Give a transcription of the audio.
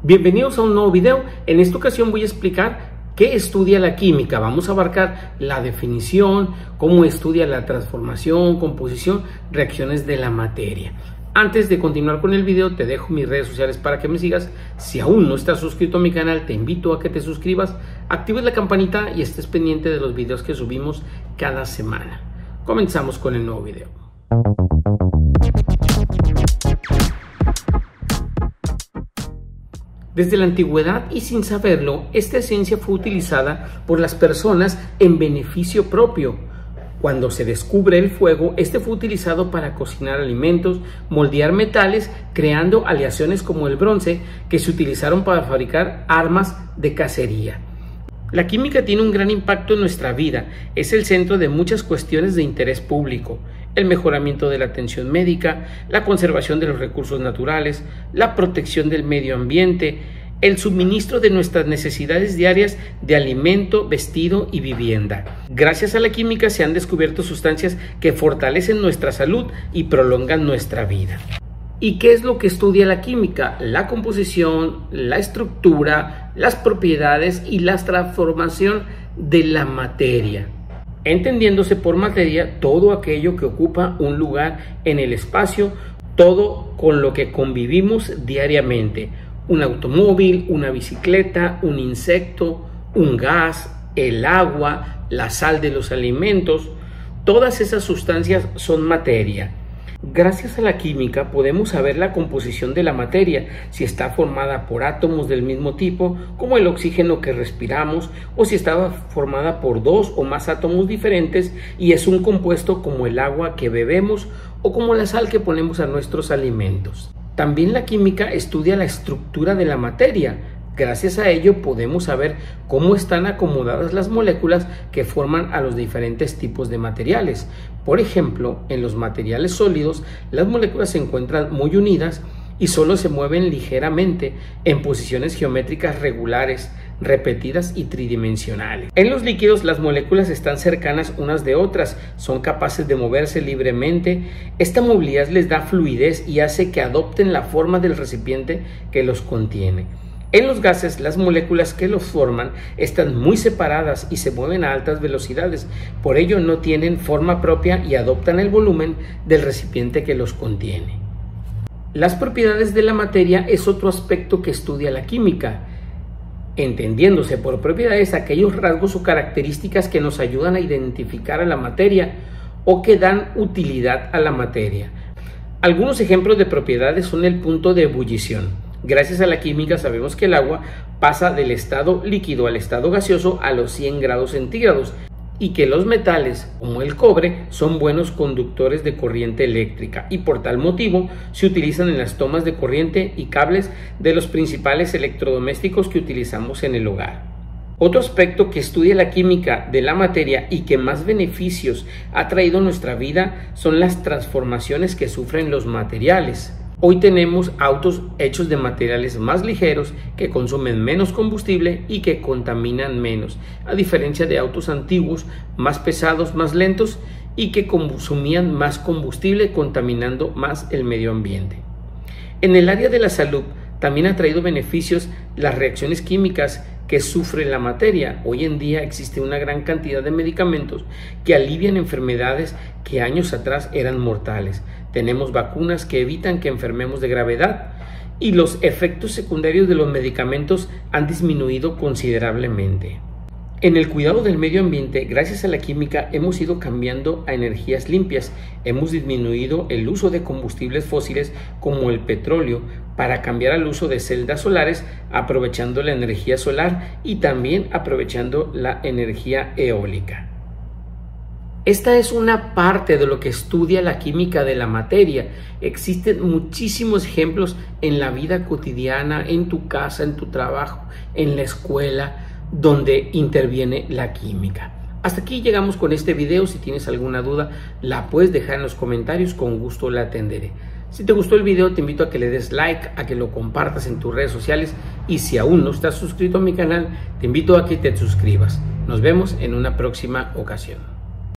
Bienvenidos a un nuevo video. En esta ocasión voy a explicar qué estudia la química. Vamos a abarcar la definición, cómo estudia la transformación, composición, reacciones de la materia. Antes de continuar con el video, te dejo mis redes sociales para que me sigas. Si aún no estás suscrito a mi canal, te invito a que te suscribas, actives la campanita y estés pendiente de los videos que subimos cada semana. Comenzamos con el nuevo video. Desde la antigüedad y sin saberlo, esta esencia fue utilizada por las personas en beneficio propio. Cuando se descubre el fuego, este fue utilizado para cocinar alimentos, moldear metales, creando aleaciones como el bronce, que se utilizaron para fabricar armas de cacería. La química tiene un gran impacto en nuestra vida, es el centro de muchas cuestiones de interés público: el mejoramiento de la atención médica, la conservación de los recursos naturales, la protección del medio ambiente, el suministro de nuestras necesidades diarias de alimento, vestido y vivienda. Gracias a la química se han descubierto sustancias que fortalecen nuestra salud y prolongan nuestra vida. ¿Y qué es lo que estudia la química? La composición, la estructura, las propiedades y la transformación de la materia. Entendiéndose por materia todo aquello que ocupa un lugar en el espacio, todo con lo que convivimos diariamente: un automóvil, una bicicleta, un insecto, un gas, el agua, la sal de los alimentos. Todas esas sustancias son materia. Gracias a la química podemos saber la composición de la materia, si está formada por átomos del mismo tipo, como el oxígeno que respiramos, o si está formada por dos o más átomos diferentes y es un compuesto como el agua que bebemos o como la sal que ponemos a nuestros alimentos. También la química estudia la estructura de la materia. Gracias a ello podemos saber cómo están acomodadas las moléculas que forman a los diferentes tipos de materiales. Por ejemplo, en los materiales sólidos, las moléculas se encuentran muy unidas y solo se mueven ligeramente en posiciones geométricas regulares, repetidas y tridimensionales. En los líquidos, las moléculas están cercanas unas de otras, son capaces de moverse libremente. Esta movilidad les da fluidez y hace que adopten la forma del recipiente que los contiene. En los gases, las moléculas que los forman están muy separadas y se mueven a altas velocidades, por ello no tienen forma propia y adoptan el volumen del recipiente que los contiene. Las propiedades de la materia es otro aspecto que estudia la química, entendiéndose por propiedades aquellos rasgos o características que nos ayudan a identificar a la materia o que dan utilidad a la materia. Algunos ejemplos de propiedades son el punto de ebullición. Gracias a la química sabemos que el agua pasa del estado líquido al estado gaseoso a los 100 grados centígrados y que los metales, como el cobre, son buenos conductores de corriente eléctrica y por tal motivo se utilizan en las tomas de corriente y cables de los principales electrodomésticos que utilizamos en el hogar. Otro aspecto que estudia la química de la materia y que más beneficios ha traído a nuestra vida son las transformaciones que sufren los materiales. Hoy tenemos autos hechos de materiales más ligeros que consumen menos combustible y que contaminan menos, a diferencia de autos antiguos más pesados, más lentos y que consumían más combustible, contaminando más el medio ambiente. En el área de la salud también ha traído beneficios las reacciones químicas que sufre la materia. Hoy en día existe una gran cantidad de medicamentos que alivian enfermedades que años atrás eran mortales. Tenemos vacunas que evitan que enfermemos de gravedad y los efectos secundarios de los medicamentos han disminuido considerablemente. En el cuidado del medio ambiente, gracias a la química, hemos ido cambiando a energías limpias. Hemos disminuido el uso de combustibles fósiles como el petróleo para cambiar al uso de celdas solares, aprovechando la energía solar y también aprovechando la energía eólica. Esta es una parte de lo que estudia la química de la materia. Existen muchísimos ejemplos en la vida cotidiana, en tu casa, en tu trabajo, en la escuela, donde interviene la química. Hasta aquí llegamos con este video. Si tienes alguna duda, la puedes dejar en los comentarios, con gusto la atenderé. Si te gustó el video, te invito a que le des like, a que lo compartas en tus redes sociales y si aún no estás suscrito a mi canal, te invito a que te suscribas. Nos vemos en una próxima ocasión.